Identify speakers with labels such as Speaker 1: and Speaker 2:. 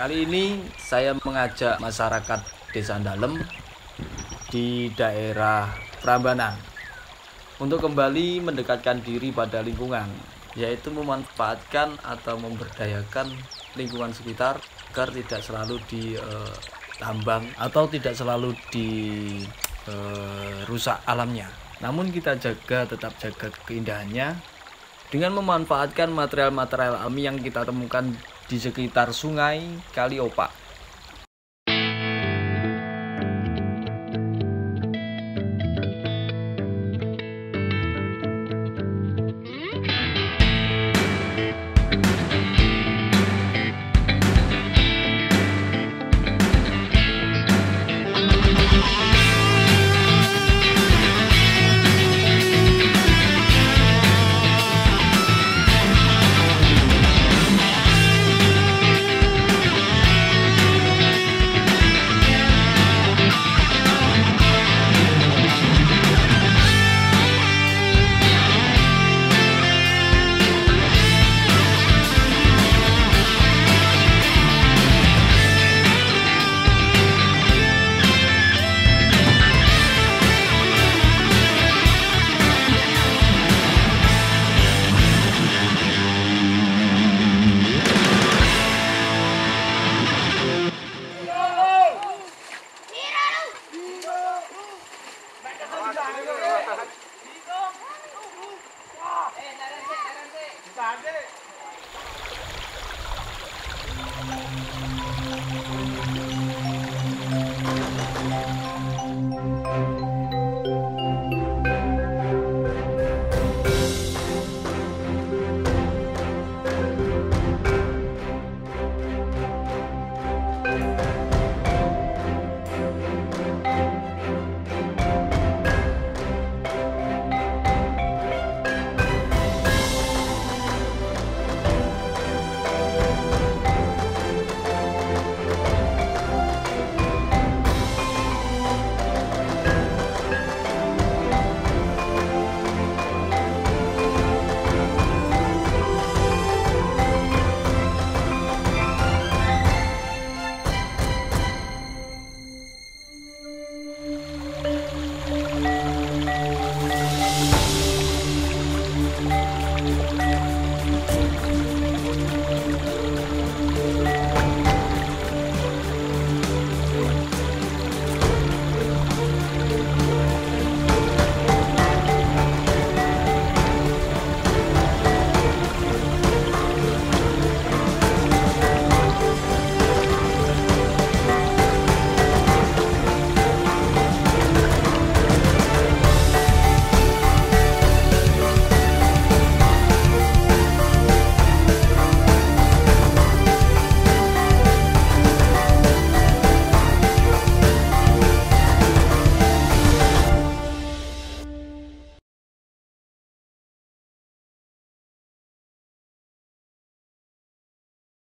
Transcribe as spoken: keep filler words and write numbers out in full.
Speaker 1: Kali ini saya mengajak masyarakat Desa Dalem di daerah Prambanan untuk kembali mendekatkan diri pada lingkungan, yaitu memanfaatkan atau memberdayakan lingkungan sekitar agar tidak selalu ditambang atau tidak selalu dirusak alamnya. Namun kita jaga tetap jaga keindahannya dengan memanfaatkan material-material alami yang kita temukan di sekitar sungai Kali Opak.